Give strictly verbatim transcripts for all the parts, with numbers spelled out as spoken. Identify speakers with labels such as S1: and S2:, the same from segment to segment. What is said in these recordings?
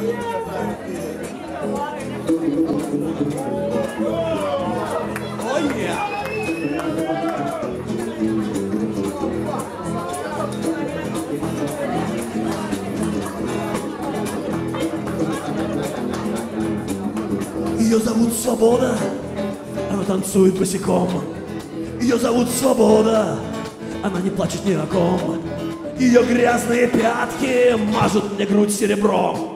S1: Oh yeah! Ее зовут Свобода, она танцует босиком. Ее зовут Свобода, она не плачет ни о ком. Ее грязные пятки мажут мне грудь серебром.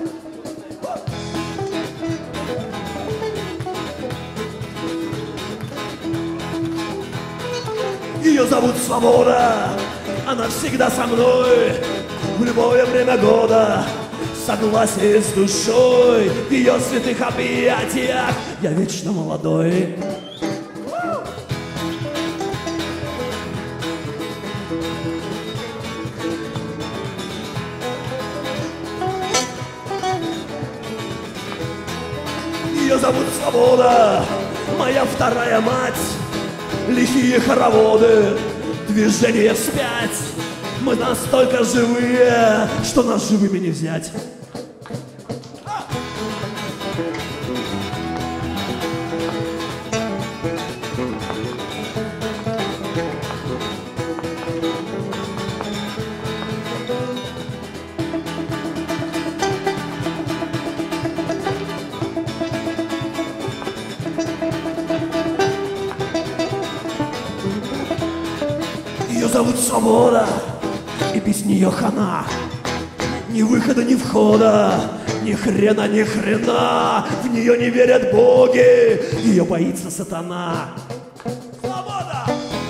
S1: Ее зовут Свобода, она всегда со мной в любое время года. Согласие с душой, в ее святых объятиях я вечно молодой. Ее зовут Свобода, моя вторая мать. Лихие хороводы, движение вспять. Мы настолько живые, что нас живыми не взять. Ее зовут Свобода, и без нее хана. Ни выхода, ни входа, ни хрена, ни хрена. В нее не верят боги, ее боится сатана. Свобода!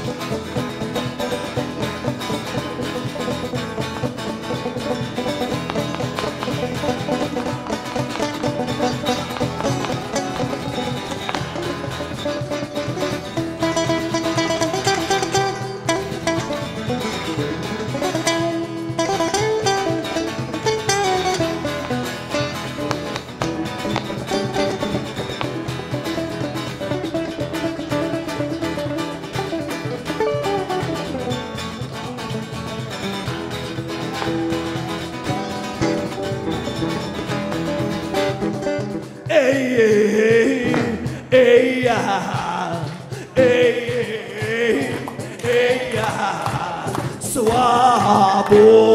S1: Эй, эй, эй, я, эй, эй, эй, я, свобода,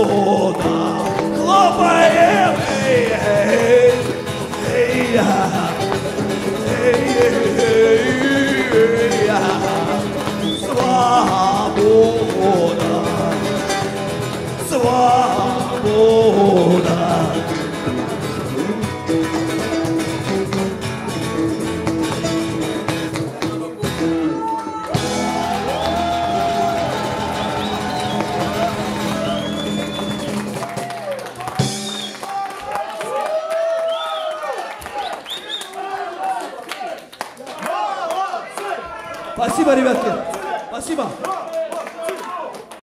S1: хлопаем, эй, эй, эй, я, эй, эй, эй, я, свобода, свобода. Спасибо, ребятки. Спасибо.